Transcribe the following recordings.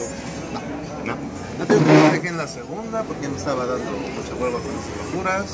No. No tengo que me dejé en la segunda porque me estaba dando mucha hueva con las locuras.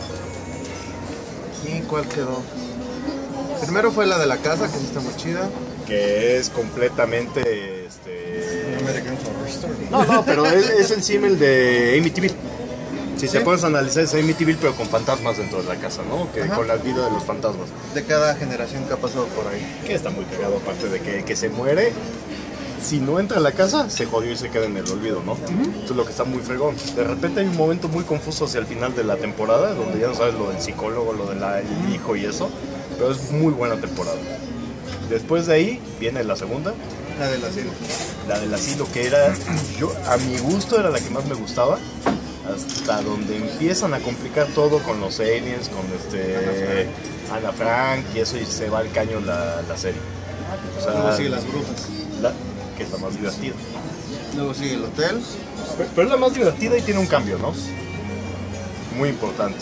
¿Y cuál quedó? Primero fue la de la casa, que sí está muy chida. Que es completamente American Horror Story. No, pero es el símil de Amityville. Si se puedes analizar, es Amityville, pero con fantasmas dentro de la casa, ¿no? Que con la vida de los fantasmas. De cada generación que ha pasado por ahí. Que está muy cagado, aparte de que el que se muere, si no entra a la casa, se jodió y se queda en el olvido, ¿no? Eso es lo que está muy fregón. De repente hay un momento muy confuso hacia el final de la temporada, donde ya no sabes lo del psicólogo, lo del hijo y eso, pero es muy buena temporada. Después de ahí viene la segunda. La del asilo. La del asilo, que era, a mi gusto era la que más me gustaba, hasta donde empiezan a complicar todo con los aliens, con Ana Frank y eso, y se va al caño la serie. O sea, Luego sigue las brujas. Que es la más divertida. Luego sigue el hotel. Pero es la más divertida y tiene un cambio, ¿no? Muy importante.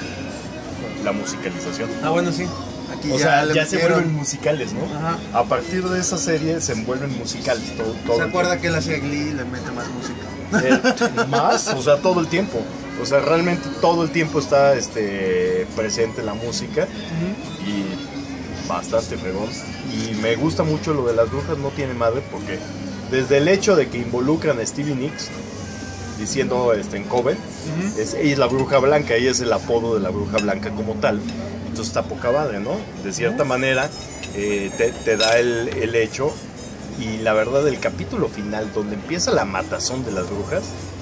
La musicalización. Ah, bueno, sí. Aquí O sea, le ya se metieron. vuelven musicales, ¿no? Ajá. A partir de esa serie se vuelven musicales. Todo ¿Se el acuerda tiempo. que él hacía Glee y le mete más música? Más, o sea, todo el tiempo. O sea, realmente todo el tiempo está presente la música y bastante fregón. Y me gusta mucho lo de las brujas, no tiene madre, porque desde el hecho de que involucran a Stevie Nicks diciendo en Coven, ella es la bruja blanca, ella es el apodo de la bruja blanca como tal. Entonces está poca madre, ¿no? De cierta manera te da el hecho. Y la verdad, el capítulo final, donde empieza la matazón de las brujas,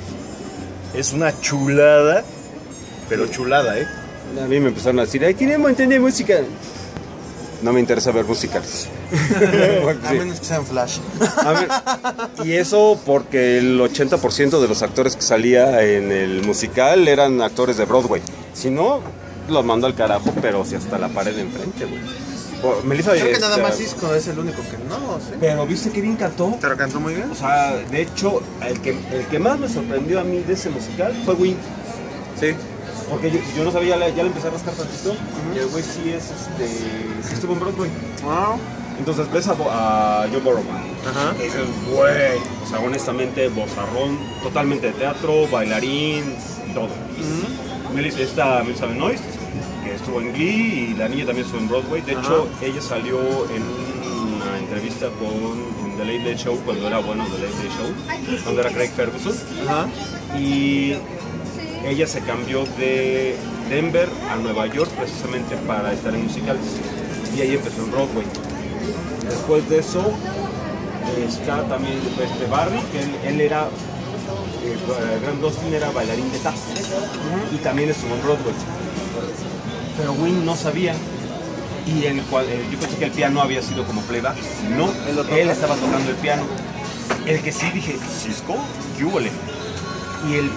es una chulada, pero chulada, ¿eh? A mí me empezaron a decir, ay, queremos entender música. No me interesa ver musicales. A menos que sean Flash. A ver, y eso porque el 80% de los actores que salía en el musical eran actores de Broadway. Si no, los mando al carajo, pero si hasta la pared de enfrente, güey. Melissa, Creo que nada más Cisco es el único que no, ¿sí? Pero viste que bien cantó. ¿Te lo cantó muy bien? O sea, de hecho, el que más me sorprendió a mí de ese musical fue Wing. Sí. Porque yo no sabía, ya le empecé a rascar tantito. Y el güey sí sí estuvo en Broadway. Wow. Entonces ves a John Barrowman. Ajá. Y dices, güey. O sea, honestamente, bozarrón, totalmente de teatro, bailarín, todo. Melissa Benoist, que estuvo en Glee, y la niña también estuvo en Broadway. De hecho, ella salió en una entrevista con The Late Late Show, cuando era bueno The Late Late Show, cuando era Craig Ferguson. Ajá. Y ella se cambió de Denver a Nueva York precisamente para estar en musicales. Y ahí empezó en Broadway. Después de eso está también Barry, que él era, Grant Gustin era bailarín de tap y también estuvo en Broadway. Pero Wing no sabía, y yo pensé que el piano había sido como playback. No, él estaba tocando el piano. El que sí dije, Cisco, ¿qué húbole? Y el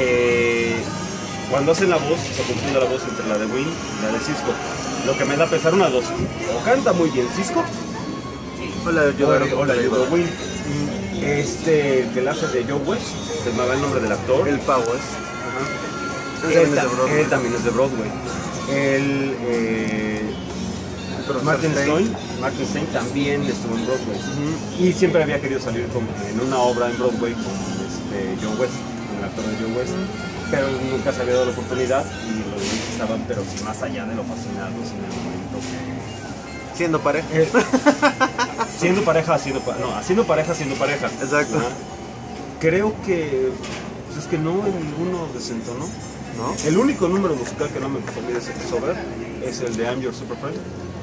cuando hacen la voz, se confunde la voz entre la de Wing y la de Cisco. Lo que me da a pensar una dos, o canta muy bien Cisco, Hola, yo Wing. Que la hace de Joe West, se me va el nombre del actor. El Powers. Él también es de Broadway. Martin Stein también estuvo en Broadway. Y siempre había querido salir en una obra en Broadway con Joe West, con el actor de Joe West. Pero nunca se había dado la oportunidad y los dos estaban, pero más allá de lo fascinados en el momento. Siendo pareja. Haciendo pareja. Exacto. Creo que pues es que no, ninguno desentonó. ¿No? El único número musical que no me gustó a mí de ese Sober es el de I'm Your Super Friend.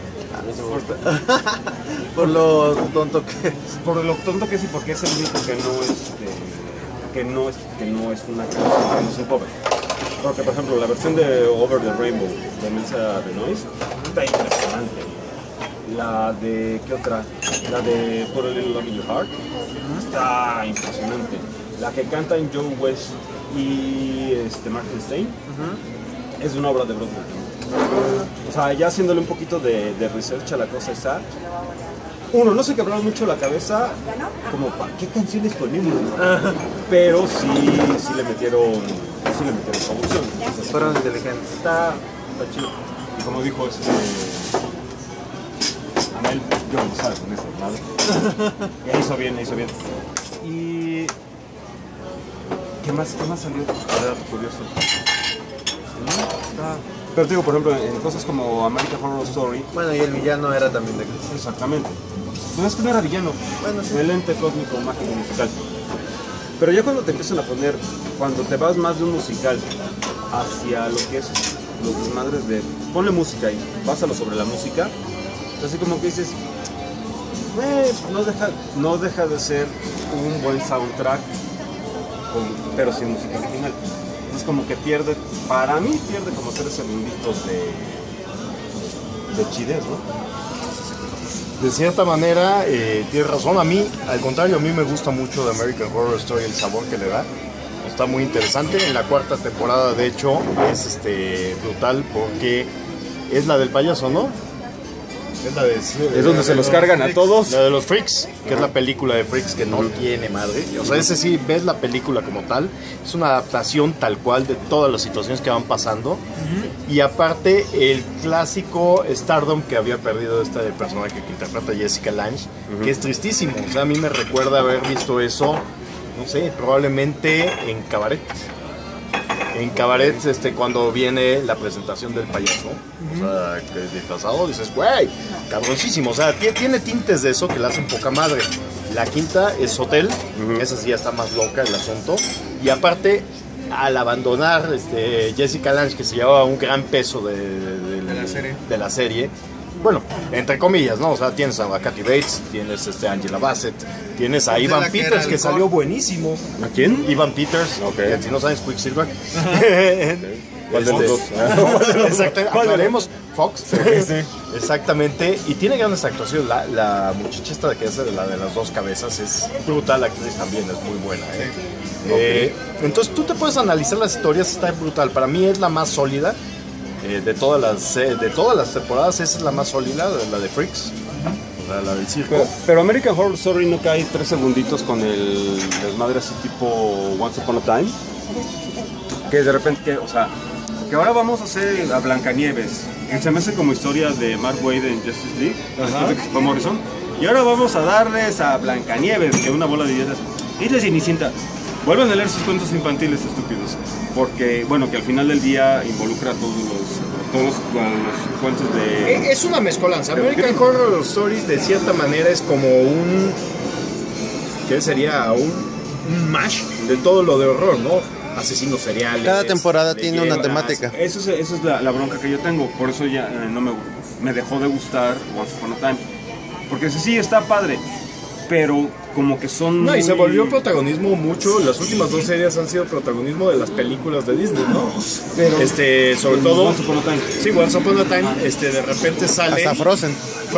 Por lo tonto que es. Por lo tonto que es y porque es el único que no es una canción, que no es un cover. Porque por ejemplo la versión de Over the Rainbow de Melissa Benoist está impresionante. La de, ¿qué otra? La de Put a Little Love in Your Heart está impresionante. La que cantan Joe West y Martin Stein es una obra de Broadway. O sea, ya haciéndole un poquito de research a la cosa está. Uno, no se quebraron mucho la cabeza como para qué canciones ponemos, pero sí le metieron producción. Fueron inteligentes. Está chido. Y como dijo Amel, yo no sabe con eso, ¿vale? Y hizo bien. Y... ¿Qué más salió? Era curioso. Pero te digo, por ejemplo, en cosas como American Horror Story. Bueno, y el villano era también de Chris. Exactamente. No es que no era villano. Bueno, sí. El ente cósmico mágico musical. Pero ya cuando te empiezan a poner, cuando te vas más de un musical hacia lo que es los desmadres de ponle música y básalo sobre la música, así como que dices, no deja de ser un buen soundtrack, pero sin música original. Es como que para mí pierde como 3 segunditos de chidez, ¿no? De cierta manera, tienes razón. A mí, al contrario, a mí me gusta mucho de American Horror Story, el sabor que le da. Está muy interesante. En la 4ª temporada, de hecho, es brutal porque es la del payaso, ¿no? Es la de... Es donde se los cargan a todos. La de los Freaks, que es la película de Freaks que no tiene madre. O sea, ese sí, ves la película como tal. Es una adaptación tal cual de todas las situaciones que van pasando. Y aparte, el clásico Stardom que había perdido este personaje que interpreta Jessica Lange, que es tristísimo. O sea, a mí me recuerda haber visto eso, no sé, probablemente en Cabaret. En Cabaret, cuando viene la presentación del payaso, o sea, que disfrazado, dices, güey, cabroncísimo. O sea, tiene tintes de eso que le hacen poca madre. La 5ª es Hotel, esa sí ya está más loca el asunto. Y aparte, al abandonar Jessica Lange, que se llevaba un gran peso de la serie, bueno, entre comillas, ¿no? O sea, tienes a Kathy Bates, tienes Angela Bassett, tienes a Ivan Peters, que salió buenísimo. ¿A quién? Ivan Peters, Okay. que si no sabes, Quicksilver. ¿Cuál de los dos? Exactamente, hablaremos Fox. Sí. Exactamente, y tiene grandes actuaciones. La muchacha esta que es la de las 2 cabezas es brutal, la actriz también es muy buena. Entonces tú te puedes analizar las historias, está brutal. Para mí es la más sólida. De todas las temporadas, esa es la más sólida, la de Freaks, la del circo. Pero American Horror Story no cae 3 segunditos con el desmadre así tipo Once Upon a Time, que de repente, o sea, que ahora vamos a hacer a Blancanieves, que se me hace como historia de Mark Waid en Justice League, después de que se fue Morrison, y ahora vamos a darles a Blancanieves, que es una bola de idiotas, y la Cenicienta. Vuelvan a leer sus cuentos infantiles estúpidos, porque, bueno, que al final del día involucra a todos los cuentos de... Es una mezcolanza. American Horror Stories, de cierta manera, es como un... ¿Qué sería? Un mash de todo lo de horror, ¿no? Asesinos seriales. Cada temporada tiene una temática. Eso es la bronca que yo tengo, por eso ya no me dejó de gustar Once Upon a Time. Porque sí, está padre, pero como que son... No, y se volvió protagonismo mucho. Las últimas 2 series han sido protagonismo de las películas de Disney, ¿no? Pero sobre todo... Once Upon a Time. Sí, Once Upon a Time, de repente sale... Hasta Frozen.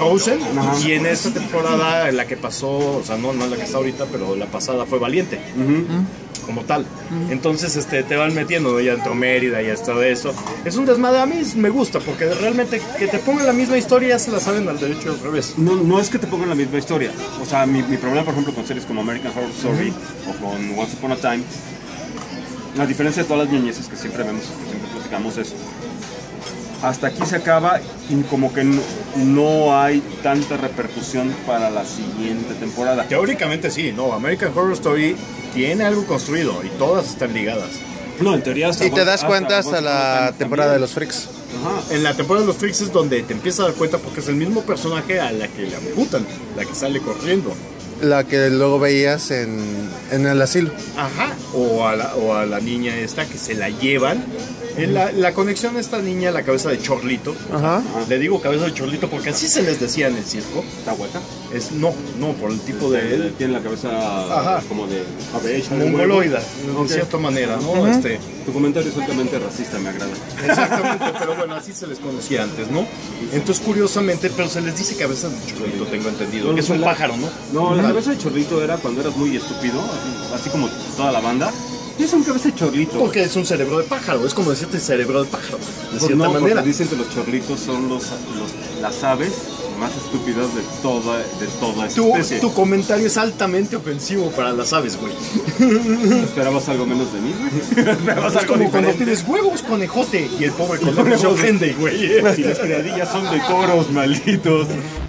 Y en esta temporada, en la que pasó, o sea, no la que está ahorita, pero la pasada fue Valiente. Como tal. Entonces te van metiendo, ¿no? Ya entró Mérida, ya está de eso. Es un desmadre, a mí me gusta, porque realmente que te pongan la misma historia ya se la saben al derecho y al revés. No es que te pongan la misma historia. O sea, mi problema, por ejemplo, con series como American Horror Story o con Once Upon a Time, la diferencia de todas las niñeces que siempre vemos, que siempre platicamos es, hasta aquí se acaba y como que no hay tanta repercusión para la siguiente temporada. Teóricamente sí, no, American Horror Story tiene algo construido y todas están ligadas. No, en teoría hasta... Y te das cuenta hasta la temporada de los Freaks. Ajá. En la temporada de los Freaks es donde te empiezas a dar cuenta, porque es el mismo personaje a la que le amputan, la que sale corriendo. La que luego veías en el asilo. Ajá. O a la niña esta que se la llevan. La conexión de esta niña, la cabeza de Chorlito. Ajá. Le digo cabeza de Chorlito porque así se les decía en el circo. ¿Está hueca? No, por el tipo de... Tiene la cabeza como de... mongoloida, de cierta manera, ¿no? Tu comentario es altamente racista, me agrada. Exactamente, pero bueno, así se les conocía antes, ¿no? Entonces, curiosamente, pero se les dice cabeza de Chorlito, tengo entendido, que es un pájaro, ¿no? No, la cabeza de Chorlito era cuando eras muy estúpido, así como toda la banda. Y es un cabeza de chorlito. Porque es un cerebro de pájaro, es como decirte cerebro de pájaro, de cierta manera. Dicen que los chorlitos son las aves más estúpidas de toda especie. Tu comentario es altamente ofensivo para las aves, güey. ¿Esperabas algo menos de mí, güey? ¿Esperabas es algo como diferente? cuando tienes huevos conejote y el pobre conejo se ofende, güey. Si las criadillas son de toros, malditos.